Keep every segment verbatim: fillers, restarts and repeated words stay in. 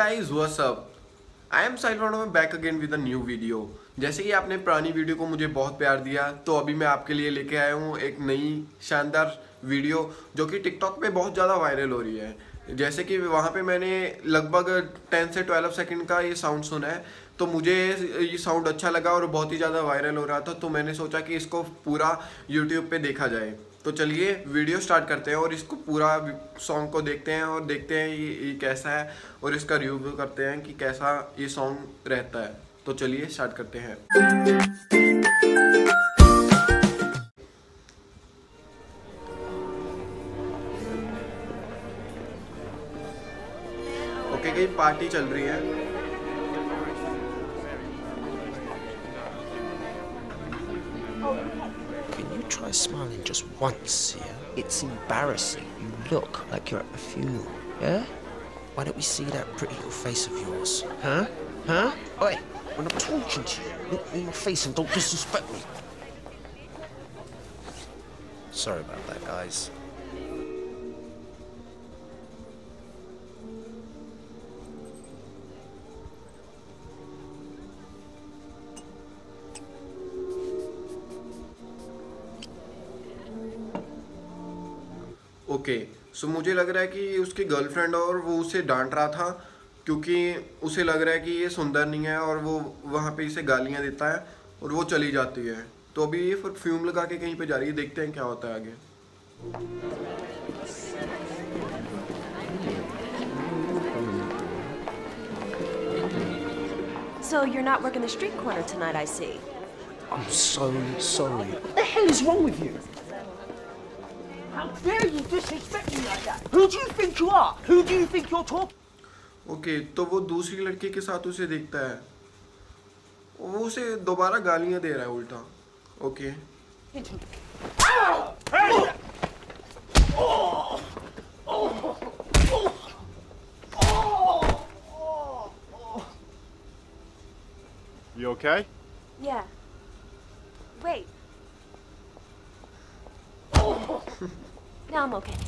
guys, what's up? I am Sahil में back again with a new video. जैसे कि आपने पुरानी वीडियो को मुझे बहुत प्यार दिया, तो अभी मैं आपके लिए लेके आया हूँ एक नई शानदार वीडियो जो कि टिकटॉक पे बहुत ज़्यादा वायरल हो रही है। जैसे कि वहाँ पे मैंने लगभग टेन से ट्वेल्व सेकंड का ये साउंड सुना है, तो मुझे ये साउंड अच्छा लगा और बहुत ही ज़्यादा वायरल हो रहा था, तो मैंने सोचा कि इसको पूरा यूट्यूब पे देखा जाए। तो चलिए वीडियो स्टार्ट करते हैं और इसको पूरा सॉन्ग को देखते हैं और देखते हैं ये, ये कैसा है और इसका रिव्यू करते हैं कि कैसा ये सॉन्ग रहता है। तो चलिए स्टार्ट करते हैं। ओके, कहीं पार्टी चल रही है। Try smiling just once, yeah? It's embarrassing. You look like you're at a funeral, yeah? Why don't we see that pretty little face of yours? Huh? Huh? Oi, when I'm talking to you, look me in your face and don't disrespect me. Sorry about that, guys. Okay okay, so so मुझे लग रहा है कि उसकी girlfriend और वो उसे डांट रहा था क्योंकि उसे लग रहा है कि ये सुंदर नहीं है और वो वहाँ पे इसे गालियाँ देता है और वो चली जाती है। तो अभी ये परफ्यूम लगा के कहीं पे जा रही है, देखते हैं क्या होता है आगे। So you're not working the street corner tonight, I see. I'm so sorry. What the hell is wrong with you? How dare you disrespect me like that? Who do you think you are? Who do you think you're talking? Okay okay, तो वो दूसरी लड़की के साथ उसे देखता है, वो उसे दोबारा गालियां दे रहा है उल्टा। Okay You okay? Yeah. Wait. No, I'm okay.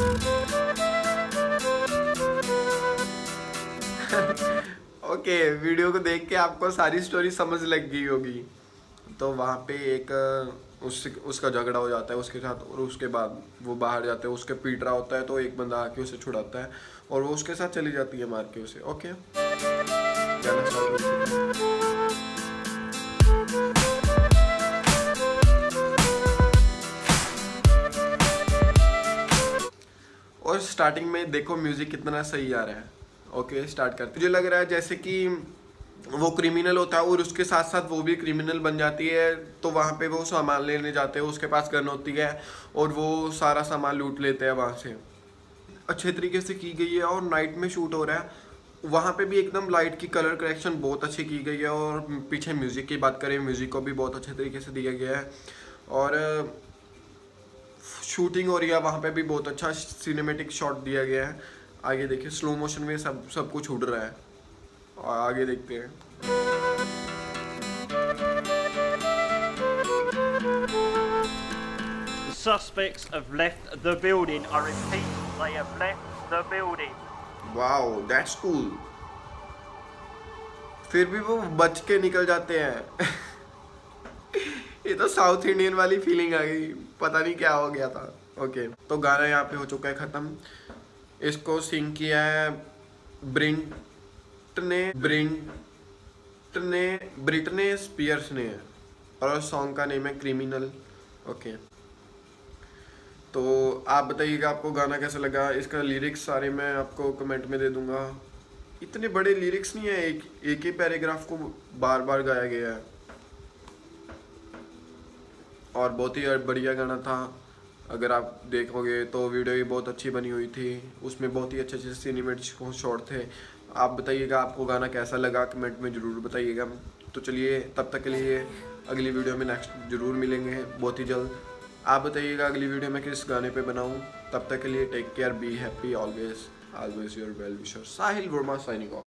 Okay okay, video को देख के आपको सारी स्टोरी समझ लग गई होगी। तो वहाँ पे एक उस उसका झगड़ा हो जाता है उसके साथ और उसके बाद वो बाहर जाते हैं, उसके पीट रहा होता है तो एक बंदा आके उसे छुड़ाता है और वो उसके साथ चली जाती है मार के उसे। ओके और स्टार्टिंग में देखो म्यूजिक कितना सही आ रहा है। ओके स्टार्ट करते। मुझे लग रहा है जैसे कि वो क्रिमिनल होता है और उसके साथ साथ वो भी क्रिमिनल बन जाती है, तो वहाँ पे वो सामान लेने जाते हैं, उसके पास गन होती है और वो सारा सामान लूट लेते हैं वहाँ से। अच्छे तरीके से की गई है और नाइट में शूट हो रहा है। वहाँ पे भी एकदम लाइट की कलर करेक्शन बहुत अच्छी की गई है और पीछे म्यूज़िक की बात करें, म्यूज़िक को भी बहुत अच्छे तरीके से दिया गया है और शूटिंग हो रही है वहाँ पे भी बहुत अच्छा सिनेमेटिक शॉट दिया गया है। आगे देखिए स्लो मोशन में सब सब कुछ उड़ रहा है और आगे देखते हैं। The suspects have left the building. I repeat, they have left the building. Wow, that's cool. फिर भी वो बच के निकल जाते हैं। ये तो साउथ इंडियन वाली फीलिंग आ गई, पता नहीं क्या हो गया था। ओके तो गाना यहाँ पे हो चुका है ख़त्म। इसको सिंग किया है ब्रिट ने ब्रिट ने ब्रिटनी स्पीयर्स ने और सॉन्ग का नेम है क्रिमिनल। ओके तो आप बताइएगा आपको गाना कैसा लगा। इसका लिरिक्स सारे मैं आपको कमेंट में दे दूंगा। इतने बड़े लिरिक्स नहीं है, एक एक ही पैराग्राफ को बार बार गाया गया है और बहुत ही बढ़िया गाना था। अगर आप देखोगे तो वीडियो भी बहुत अच्छी बनी हुई थी, उसमें बहुत ही अच्छे अच्छे सिनेमेटिक शॉट थे। आप बताइएगा आपको गाना कैसा लगा, कमेंट में ज़रूर बताइएगा। तो चलिए तब तक के लिए अगली वीडियो में नेक्स्ट ज़रूर मिलेंगे बहुत ही जल्द। आप बताइएगा अगली वीडियो में किस गाने पे बनाऊं। तब तक के लिए take care, be happy, always always your well wisher. Sahil Verma signing of.